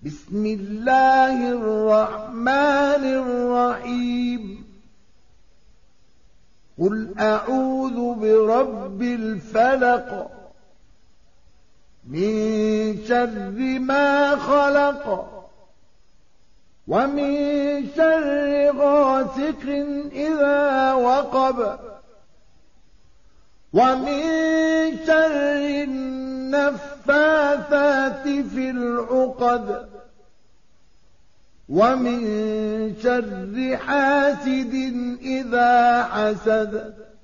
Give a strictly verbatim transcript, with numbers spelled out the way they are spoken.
بسم الله الرحمن الرحيم قل أعوذ برب الفلق من شر ما خلق ومن شر غاسق إذا وقب ومن شر النفاثات في العقد ومن شر حاسد إذا حسد